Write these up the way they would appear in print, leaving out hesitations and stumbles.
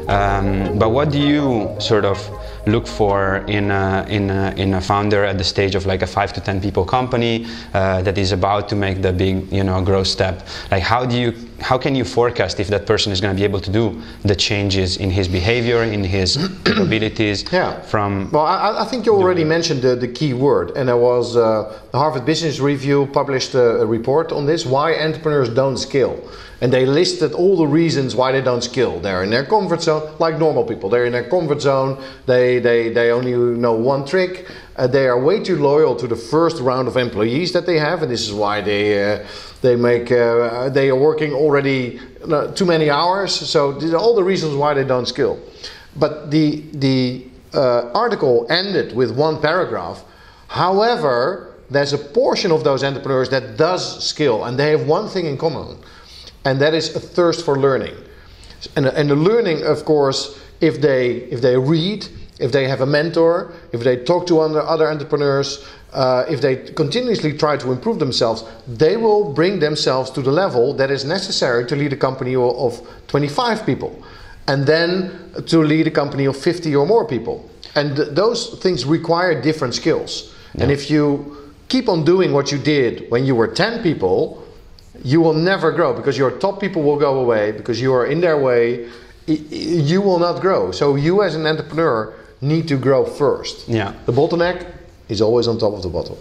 But what do you sort of look for in a founder at the stage of like a 5 to 10 people company that is about to make the big, you know, growth step? Like how can you forecast if that person is going to be able to do the changes in his behavior, in his capabilities? Yeah. From well, I think you already mentioned the key word, and there was the Harvard Business Review published a report on this: why entrepreneurs don't scale. And they listed all the reasons why they don't scale. They're in their comfort zone, like normal people. They're in their comfort zone. They only know one trick. They are way too loyal to the first round of employees that they have, and this is why they are working already too many hours. So these are all the reasons why they don't scale. But the article ended with one paragraph. However, there's a portion of those entrepreneurs that does scale, and they have one thing in common. And that is a thirst for learning. And the learning, of course, if they read, if they have a mentor, if they talk to other entrepreneurs, if they continuously try to improve themselves, they will bring themselves to the level that is necessary to lead a company of 25 people. And then to lead a company of 50 or more people. And those things require different skills. Yeah. And if you keep on doing what you did when you were 10 people, you will never grow, because your top people will go away, because you are in their way. You will not grow. So you as an entrepreneur need to grow first. Yeah. The bottleneck is always on top of the bottle.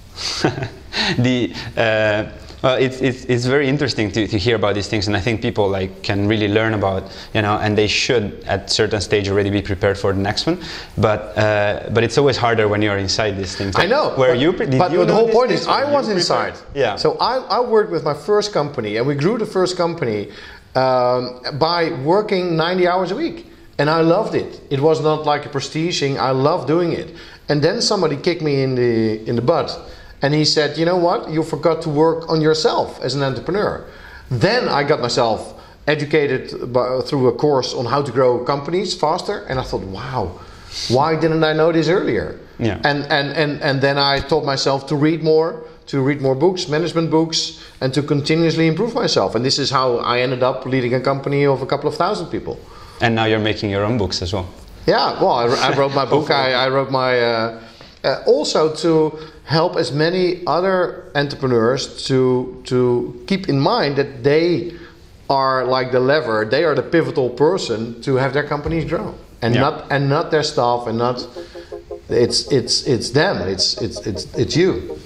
Well, it's very interesting to hear about these things, and I think people like can really learn about, you know, and they should at certain stage already be prepared for the next one. But it's always harder when you're inside these things. I know. But the whole point is, I was inside. Yeah. So I worked with my first company, and we grew the first company by working 90 hours a week, and I loved it. It was not like a prestige thing. I loved doing it. And then somebody kicked me in the butt. And he said, you know what, you forgot to work on yourself as an entrepreneur. Then I got myself educated through a course on how to grow companies faster. And I thought, wow, why didn't I know this earlier? Yeah. And then I taught myself to read more books, management books, and to continuously improve myself. And this is how I ended up leading a company of a couple of thousand people. And now you're making your own books as well. Yeah, well, I wrote my book. I wrote my... also to help as many other entrepreneurs to keep in mind that they are like the lever, they are the pivotal person to have their companies grow, and not their staff, and not it's them, it's you.